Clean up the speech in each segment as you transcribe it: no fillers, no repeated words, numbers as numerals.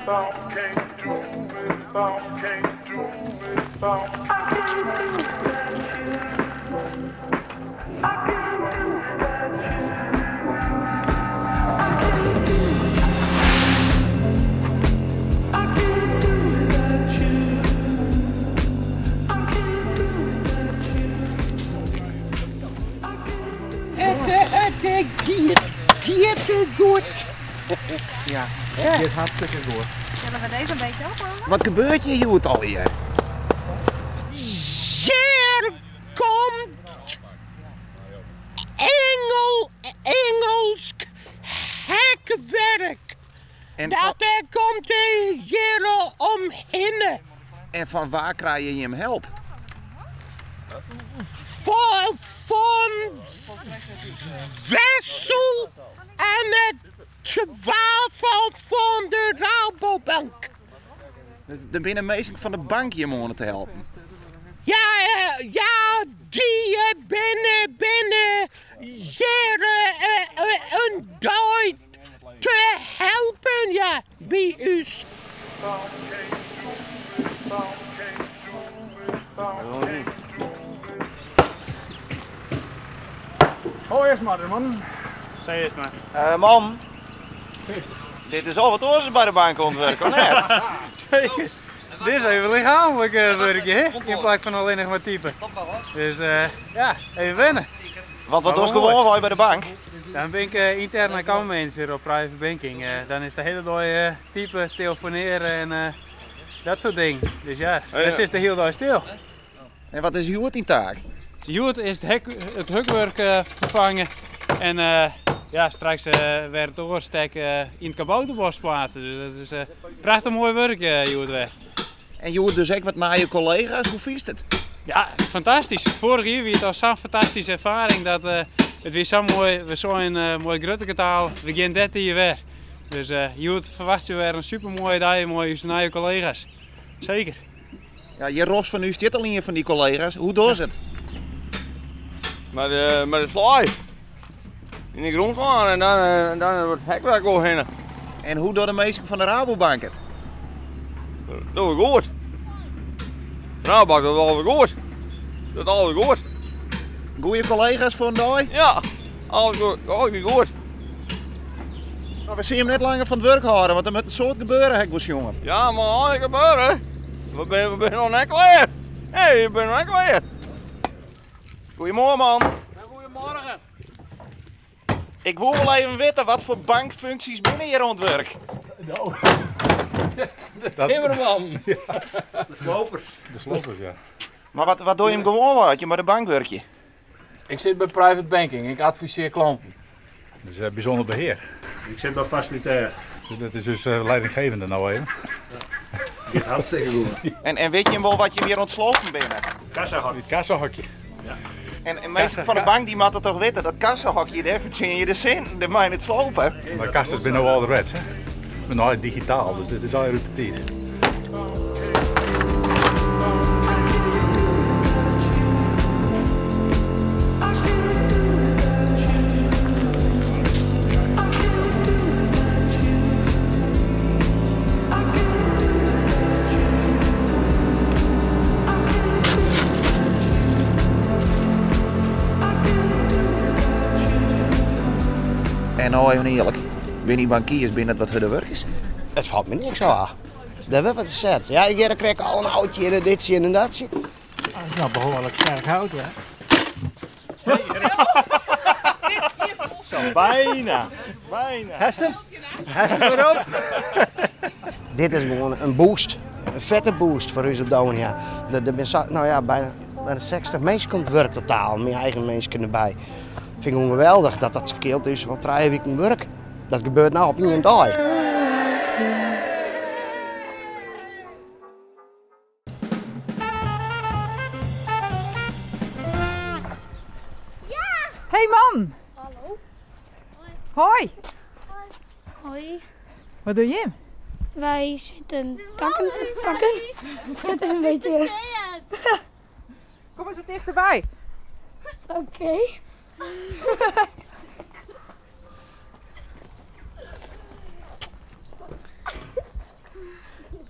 Het goed. Ja, het gaat hartstikke goed. Zullen we deze een beetje ophalen? Wat gebeurt hier, Joet, al hier? Zeer komt Engelsk hekwerk. En Dat er komt hier omheen. en van waar krijg je hem help? Van Wessel en het twijfel van de Rabobank. Dus er binnen mensen van de bank je moeten te helpen. Ja, die binnen hier een duit te helpen, ja, bij us. Hoi eens maar, man. Zeg eens maar. Man, dit is al wat oors bij de bank ontwerpen, of net? Zeker. Dit is even lichamelijk werkje, hè? In plaats van alleen nog maar typen. Dus ja, even wennen. Want wat was gewoon wij bij de bank? Dan ben ik interne accountmanager op private banking. Dan is de hele dag typen, telefoneren en dat soort dingen. Dus ja, dat is de hele dag stil. En wat is Joet in taak? Joet is het hukwerk vervangen en ja, straks weer het oorstek in het kabouterbos plaatsen. Dus dat is prachtig mooi werk, Joet weer. En Joet dus ook wat naar je collega's, hoe vies het? Ja, fantastisch. Vorig jaar was het al zo'n fantastische ervaring dat het weer zo mooi, we zo'n mooi grutteketaal, we gaan 13 jaar weer. Dus Joet verwacht je weer een super mooie dag, mooie naar je collega's. Zeker. Ja, je rost van u zit al in je van die collega's, hoe doet het? Met de slaai. In de grond slaan en dan wordt het hekwerk overheen. En hoe doet de meester van de Rabobank het? Dat doe ik goed. Nou, dat is alweer goed. Dat is alweer goed. Goeie collega's voor een dag? Ja, alles goed. Goed. Maar we zien hem net langer van het werk houden, want er moet een soort gebeuren, hek was jongen. Ja, maar al niet gebeuren. We zijn nog net klaar. Hé, je bent nog net klaar. Goedemorgen, man. Goedemorgen. Ik wil wel even weten wat voor bankfuncties binnen je rondwerk. Nou, de timmerman. De slopers. De slopers, ja. Maar wat doe je hem gewoon wat, je maar de bank werk je? Ik zit bij private banking, ik adviseer klanten. Dat is bijzonder beheer. Ik zit bij facilitair. Dat is dus leidinggevende nou even. Dit hartstikke goed. En weet je hem wel wat je weer ontsloten binnen? Kassahak. Het kassahokje. En mensen van de bank die moeten toch weten dat kassahokje, daar verdien je de zin, daar mag je het slopen. Maar kassen zijn nou ouderwets, hè. Maar nou digitaal, dus dit is al repetiet. En nou even eerlijk, ben die bankiers binnen wat harde werk is? Het valt me niks aan. Dat werd wat gezet. Ja, ik krijg al een oudje en een ditje en een datje. Dat is nou behoorlijk sterk hout, ja. Zo, bijna. Bijna. Hesten erop. Dit is gewoon een boost. Een vette boost voor ons op de ja. Er zijn nou ja, bijna 60 mensen komt werk totaal. Mijn eigen mensen erbij. Ik vind het geweldig dat dat scheelt dus wat 3 weken werk. Dat gebeurt nou op 1 dag. Hey man! Hallo. Hoi! Hoi. Wat doe je? Wij zitten takken te pakken. Dat is een beetje... Kom eens wat dichterbij. Oké.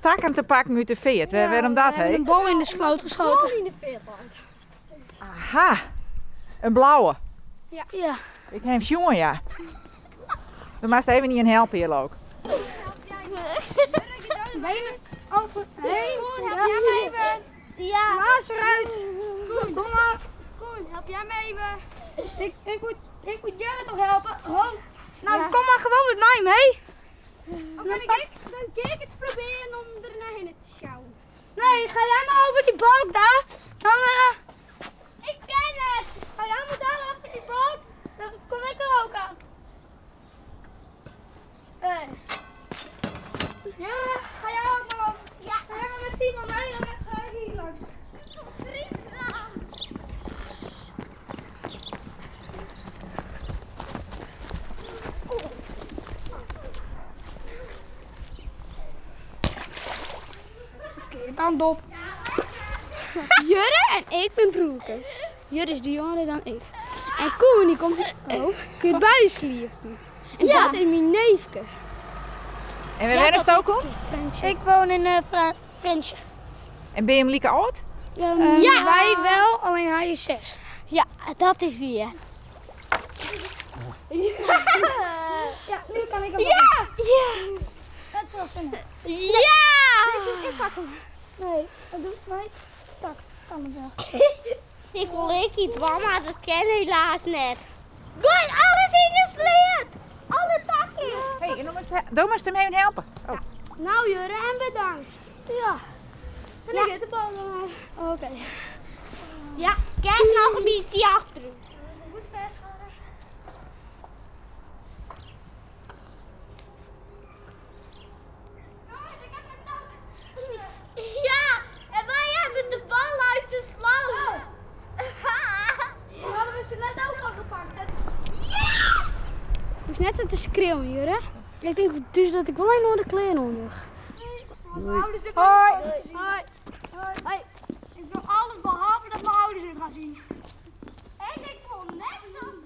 takken te pakken uit de veert. Waarom dat, We hebben een bal in de sloot geschoten. Aha, een blauwe. Ja. Ik heb hem jongen, ja. Dan mag je even niet in helpen hier ook. Over. Koen, help jij me even? Ja. Maas eruit. Koen, kom maar. Koen, help jij me even? Ik moet jullie toch helpen? Oh. Nou, kom maar gewoon met mij mee. Dan kijk het proberen om er naar binnen te sjouwen. Nee, ga jij maar over die balk daar. Dan, ik ken het. Ga jij maar daar achter die balk. Dan kom ik er ook aan. Ja, ga jij ook maar over. Ja, ga jij maar met Timo mee, dan ga ik hier langs. Verkeerde kant op. Jurre en ik ben broertjes. Jurre is de jongere dan ik. En Koen die komt kun je buisliepen. En dat is mijn neefje. En waar ben je ook op? Ik woon in Fransje. En ben je hem lieke oud? Ja, wij wel, alleen hij is 6. Ja, dat is wie, hè? Ja, nu kan ik hem. Ja! Ja! Dat is wel zin. Ja! Ik pak hem. Nee, dat doet mij. Tak, kan het wel. Ik wil iets van, maar dat ken helaas net. Doei, alles ingesleerd! Alle takken! Hé, dan moest hem even helpen. Oh. Nou Jurre, en bedankt. Ja. En ik heb de bal dan. Oké. Ja, kijk nog een beetje achteren. Goed vasthouden. Jongens, ik heb een tak. Ja, en wij hebben de bal uit de sloot. Die hadden we ze net ook al gepakt. Yes! Ik moest net zo te schreeuwen, Jurre. Ik denk dus dat ik wel een onder de kleren onder. Hoi. Hoi. Hoi. Ik doe alles behalve dat mijn ouders het gaan zien. En ik vond net dat